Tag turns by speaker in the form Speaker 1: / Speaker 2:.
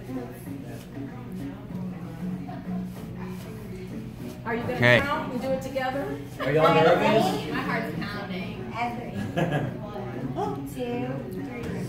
Speaker 1: Are you going to count and do it together?
Speaker 2: Are y'all nervous?
Speaker 3: My heart's pounding.
Speaker 4: 2, 3.